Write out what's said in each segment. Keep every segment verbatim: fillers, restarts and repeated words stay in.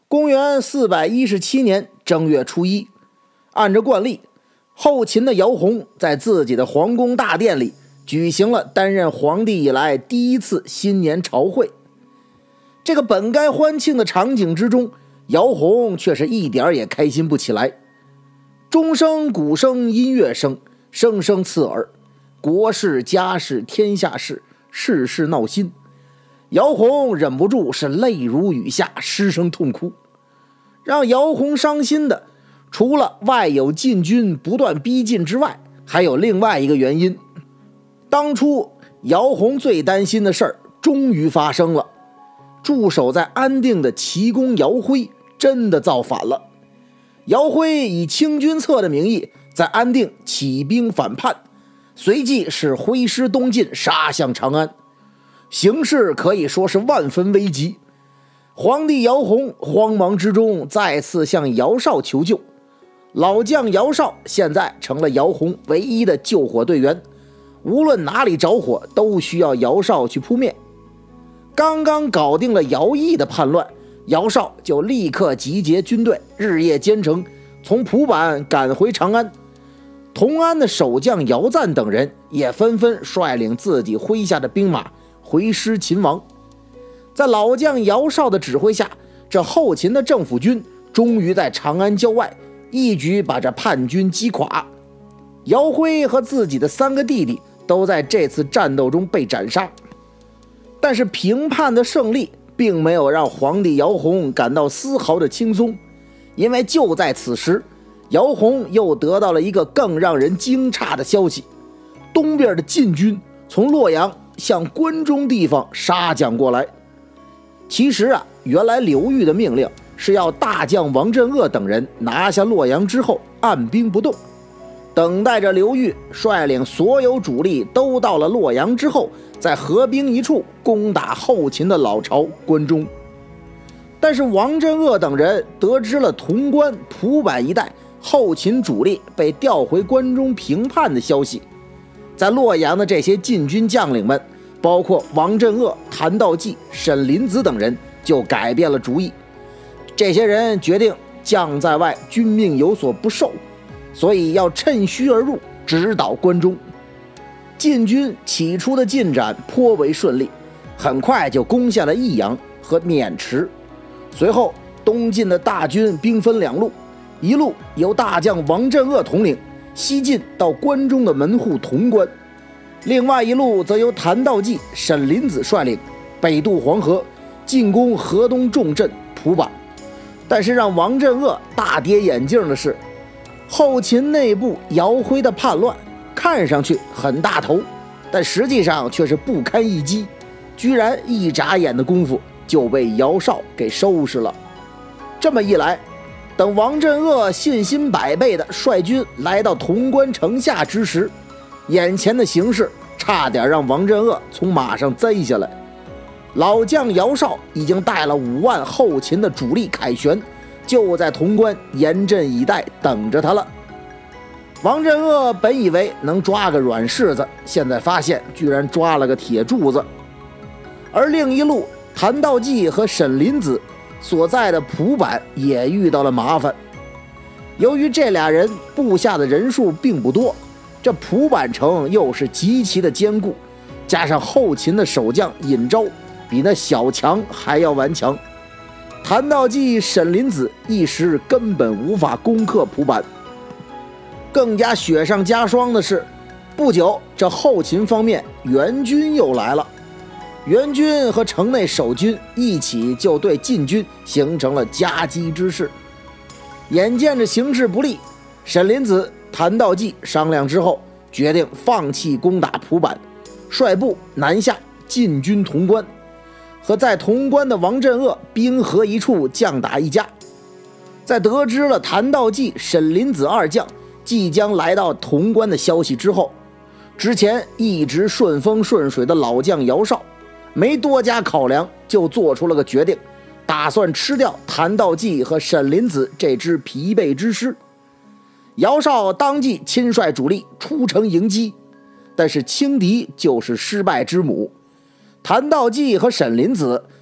公元四百一十七年正月初一，按照惯例，后秦的姚泓在自己的皇宫大殿里举行了担任皇帝以来第一次新年朝会。这个本该欢庆的场景之中，姚泓却是一点也开心不起来。钟声、鼓声、音乐声，声声刺耳，国事、家事、天下事，事事闹心。姚泓忍不住是泪如雨下，失声痛哭。让姚泓伤心的，除了外有晋军不断逼近之外，还有另外一个原因。当初姚泓最担心的事儿终于发生了，驻守在安定的齐公姚辉真的造反了。姚辉以清君侧的名义在安定起兵反叛，随即是挥师东进，杀向长安，形势可以说是万分危急。皇帝姚泓慌忙之中再次向姚绍求救，老将姚绍现在成了姚泓唯一的救火队员，无论哪里着火都需要姚绍去扑灭。刚刚搞定了姚懿的叛乱，姚绍就立刻集结军队，日夜兼程，从蒲坂赶回长安。同安的守将姚赞等人也纷纷率领自己麾下的兵马回师秦王。在老将姚绍的指挥下，这后秦的政府军终于在长安郊外一举把这叛军击垮。姚辉和自己的三个弟弟都在这次战斗中被斩杀。但是平叛的胜利并没有让皇帝姚泓感到丝毫的轻松，因为就在此时，姚泓又得到了一个更让人惊诧的消息：东边的晋军从洛阳向关中地方杀将过来。其实啊，原来刘裕的命令是要大将王镇恶等人拿下洛阳之后按兵不动，等待着刘裕率领所有主力都到了洛阳之后，再合兵一处攻打后秦的老巢关中。但是王镇恶等人得知了潼关、蒲坂一带后秦主力被调回关中平叛的消息，在洛阳的这些晋军将领们，包括王镇恶、谭道济、沈林子等人就改变了主意。这些人决定将在外，君命有所不受，所以要趁虚而入，直捣关中。晋军起初的进展颇为顺利，很快就攻下了益阳和渑池。随后东晋的大军兵分两路，一路由大将王镇恶统领，西进到关中的门户潼关；另外一路则由谭道济、沈林子率领，北渡黄河，进攻河东重镇蒲坂。但是让王镇恶大跌眼镜的是，后秦内部姚辉的叛乱看上去很大头，但实际上却是不堪一击，居然一眨眼的功夫就被姚绍给收拾了。这么一来，等王镇恶信心百倍的率军来到潼关城下之时，眼前的形势差点让王镇恶从马上栽下来。老将姚绍已经带了五万后秦的主力凯旋，就在潼关严阵以待等着他了。王镇恶本以为能抓个软柿子，现在发现居然抓了个铁柱子。而另一路，谭道济和沈林子所在的蒲坂也遇到了麻烦。由于这俩人部下的人数并不多，这蒲坂城又是极其的坚固，加上后秦的守将尹昭比那小强还要顽强，谭道济、沈林子一时根本无法攻克蒲坂。更加雪上加霜的是，不久这后秦方面援军又来了。援军和城内守军一起就对晋军形成了夹击之势。眼见着形势不利，沈林子、谭道济商量之后，决定放弃攻打蒲坂，率部南下进军潼关，和在潼关的王镇恶兵合一处，将打一家。在得知了谭道济、沈林子二将即将来到潼关的消息之后，之前一直顺风顺水的老将姚绍没多加考量，就做出了个决定，打算吃掉谭道济和沈林子这支疲惫之师。姚绍当即亲率主力出城迎击，但是轻敌就是失败之母。谭道济和沈林子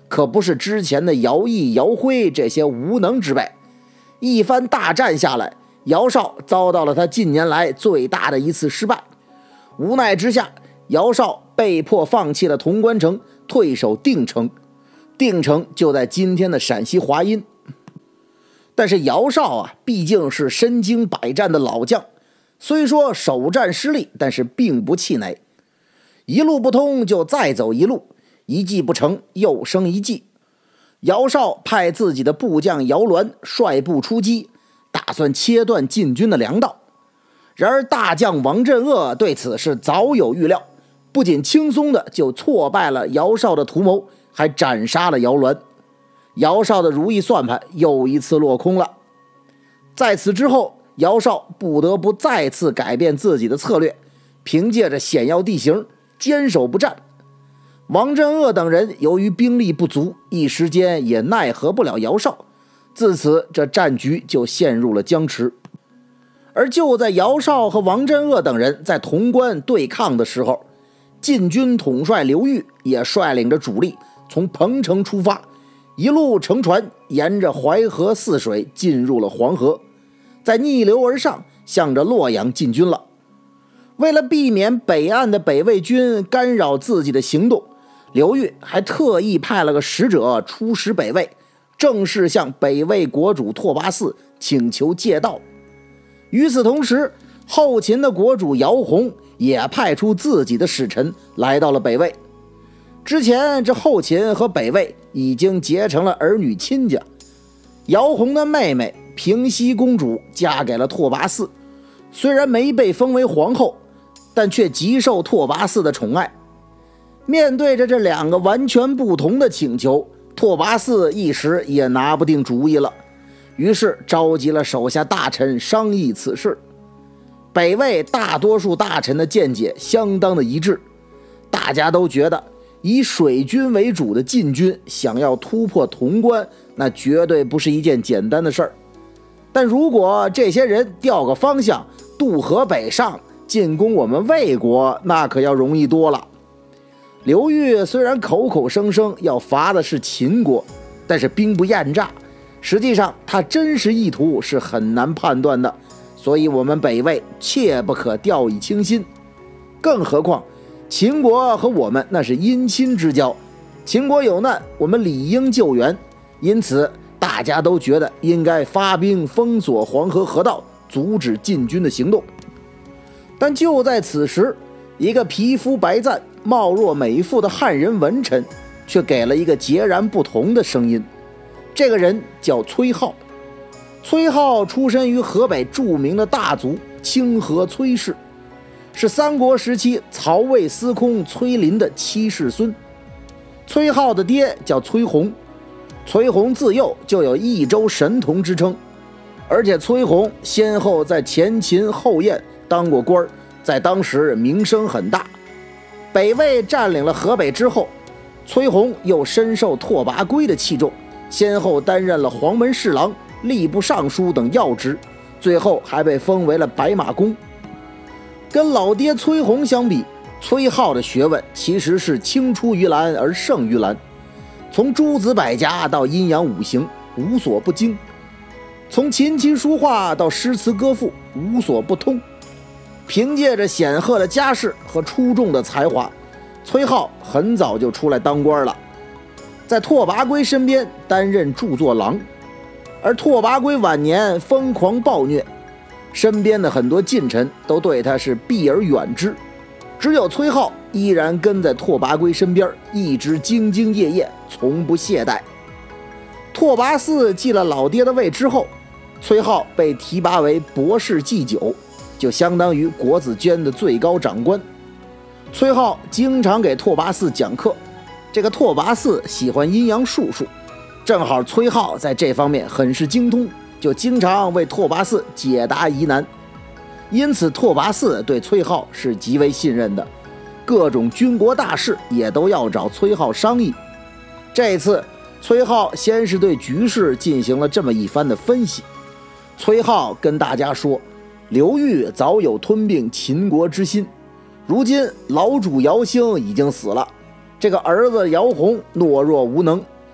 可不是之前的姚毅、姚辉这些无能之辈。一番大战下来，姚绍遭到了他近年来最大的一次失败。无奈之下，姚绍被迫放弃了潼关城，退守定城。定城就在今天的陕西华阴。但是姚绍啊，毕竟是身经百战的老将，虽说首战失利，但是并不气馁。一路不通就再走一路，一计不成又生一计。姚绍派自己的部将姚栾率部出击，打算切断晋军的粮道。然而大将王镇恶对此是早有预料，不仅轻松的就挫败了姚绍的图谋，还斩杀了姚栾。姚绍的如意算盘又一次落空了。在此之后，姚绍不得不再次改变自己的策略，凭借着险要地形坚守不战。王镇恶等人由于兵力不足，一时间也奈何不了姚绍，自此这战局就陷入了僵持。而就在姚绍和王镇恶等人在潼关对抗的时候，晋军统帅刘裕也率领着主力从彭城出发，一路乘船沿着淮河泗水进入了黄河，再逆流而上，向着洛阳进军了。为了避免北岸的北魏军干扰自己的行动，刘裕还特意派了个使者出使北魏，正式向北魏国主拓跋嗣请求借道。与此同时，后秦的国主姚泓也派出自己的使臣来到了北魏。之前这后秦和北魏已经结成了儿女亲家，姚泓的妹妹平西公主嫁给了拓跋嗣，虽然没被封为皇后，但却极受拓跋嗣的宠爱。面对着这两个完全不同的请求，拓跋嗣一时也拿不定主意了，于是召集了手下大臣商议此事。北魏大多数大臣的见解相当的一致，大家都觉得以水军为主的晋军想要突破潼关，那绝对不是一件简单的事儿。但如果这些人调个方向，渡河北上进攻我们魏国，那可要容易多了。刘裕虽然口口声声要伐的是秦国，但是兵不厌诈，实际上他真实意图是很难判断的，所以我们北魏切不可掉以轻心。更何况秦国和我们那是姻亲之交，秦国有难，我们理应救援，因此大家都觉得应该发兵封锁黄河河道，阻止晋军的行动。但就在此时，一个皮肤白皙、貌若美妇的汉人文臣却给了一个截然不同的声音。这个人叫崔浩。崔浩出身于河北著名的大族清河崔氏，是三国时期曹魏司空崔林的七世孙。崔浩的爹叫崔洪，崔洪自幼就有益州神童之称，而且崔洪先后在前秦后燕当过官，在当时名声很大。北魏占领了河北之后，崔洪又深受拓跋圭的器重，先后担任了黄门侍郎、吏部尚书等要职，最后还被封为了白马公。跟老爹崔洪相比，崔浩的学问其实是青出于蓝而胜于蓝，从诸子百家到阴阳五行无所不精，从琴棋书画到诗词歌赋无所不通。凭借着显赫的家世和出众的才华，崔浩很早就出来当官了，在拓跋圭身边担任著作郎。而拓跋圭晚年疯狂暴虐，身边的很多近臣都对他是避而远之，只有崔浩依然跟在拓跋圭身边，一直兢兢业业，从不懈怠。拓跋嗣继了老爹的位之后，崔浩被提拔为博士祭酒，就相当于国子监的最高长官。崔浩经常给拓跋嗣讲课，这个拓跋嗣喜欢阴阳术数，正好崔浩在这方面很是精通，就经常为拓跋嗣解答疑难。因此拓跋嗣对崔浩是极为信任的，各种军国大事也都要找崔浩商议。这次崔浩先是对局势进行了这么一番的分析。崔浩跟大家说，刘裕早有吞并秦国之心，如今老主姚兴已经死了，这个儿子姚泓懦弱无能，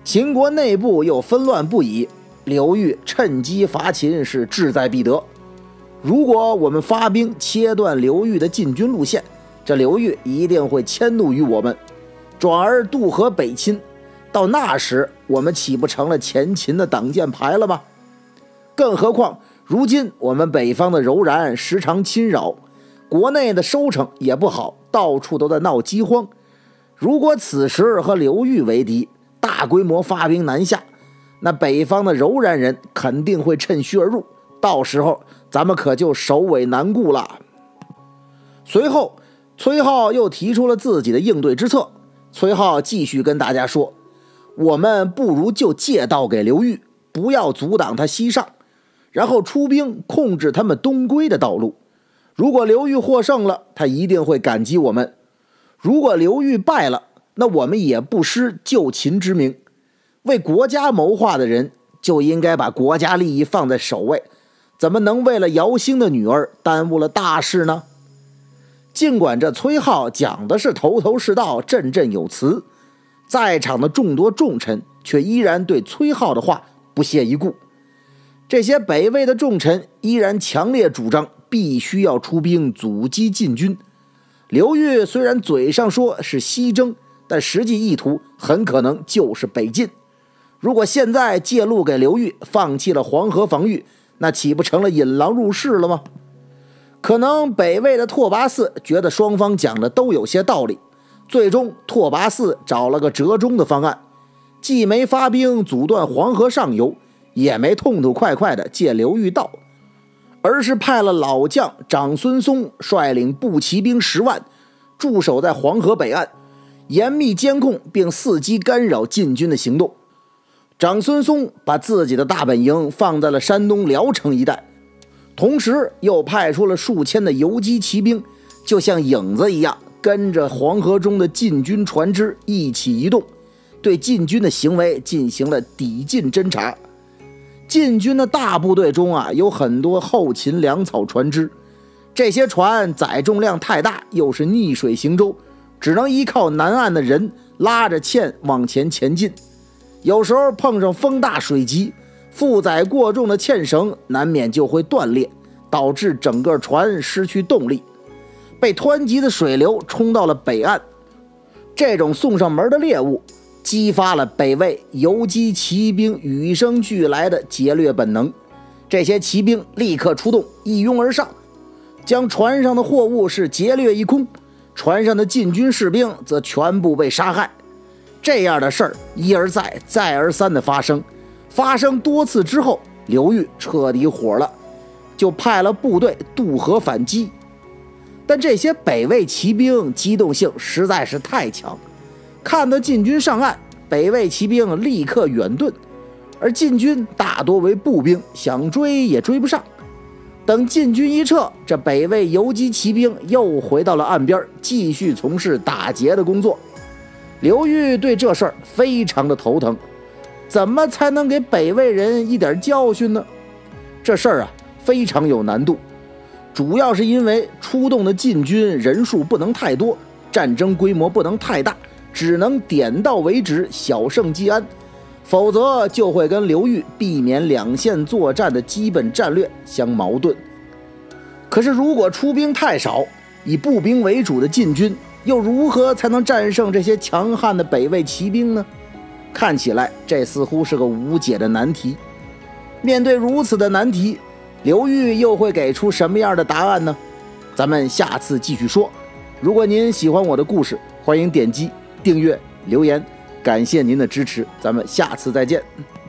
秦国内部又纷乱不已，刘裕趁机伐秦是志在必得。如果我们发兵切断刘裕的进军路线，这刘裕一定会迁怒于我们，转而渡河北侵。到那时，我们岂不成了前秦的挡箭牌了吗？更何况如今我们北方的柔然时常侵扰，国内的收成也不好，到处都在闹饥荒。如果此时和刘裕为敌，大规模发兵南下，那北方的柔然人肯定会趁虚而入，到时候咱们可就首尾难顾了。随后崔颢又提出了自己的应对之策。崔颢继续跟大家说，我们不如就借道给刘裕，不要阻挡他西上，然后出兵控制他们东归的道路。如果刘裕获胜了，他一定会感激我们；如果刘裕败了，那我们也不失救秦之名。为国家谋划的人就应该把国家利益放在首位，怎么能为了姚兴的女儿耽误了大事呢？尽管这崔颢讲的是头头是道，振振有词，在场的众多重臣却依然对崔颢的话不屑一顾。这些北魏的重臣依然强烈主张必须要出兵阻击晋军。刘裕虽然嘴上说是西征，但实际意图很可能就是北进。如果现在借路给刘裕，放弃了黄河防御，那岂不成了引狼入室了吗？可能北魏的拓跋嗣觉得双方讲的都有些道理，最终拓跋嗣找了个折中的方案，既没发兵阻断黄河上游，也没痛痛快快的借刘裕道，而是派了老将长孙嵩率领步骑兵十万驻守在黄河北岸，严密监控并伺机干扰晋军的行动。长孙嵩把自己的大本营放在了山东聊城一带，同时又派出了数千的游击骑兵，就像影子一样跟着黄河中的晋军船只一起移动，对晋军的行为进行了抵近侦察。晋军的大部队中啊，有很多后勤粮草船只，这些船载重量太大，又是逆水行舟，只能依靠南岸的人拉着纤往前前进。有时候碰上风大水急，负载过重的纤绳难免就会断裂，导致整个船失去动力，被湍急的水流冲到了北岸。这种送上门的猎物激发了北魏游击骑兵与生俱来的劫掠本能，这些骑兵立刻出动，一拥而上，将船上的货物是劫掠一空，船上的晋军士兵则全部被杀害。这样的事儿一而再再而三的发生，发生多次之后，刘裕彻底火了，就派了部队渡河反击。但这些北魏骑兵机动性实在是太强，看到晋军上岸，北魏骑兵立刻远遁，而晋军大多为步兵，想追也追不上。等晋军一撤，这北魏游击骑兵又回到了岸边，继续从事打劫的工作。刘裕对这事儿非常的头疼，怎么才能给北魏人一点教训呢？这事儿啊非常有难度，主要是因为出动的晋军人数不能太多，战争规模不能太大，只能点到为止，小胜即安，否则就会跟刘裕避免两线作战的基本战略相矛盾。可是如果出兵太少，以步兵为主的晋军又如何才能战胜这些强悍的北魏骑兵呢？看起来这似乎是个无解的难题。面对如此的难题，刘裕又会给出什么样的答案呢？咱们下次继续说。如果您喜欢我的故事，欢迎点击订阅留言，感谢您的支持，咱们下次再见。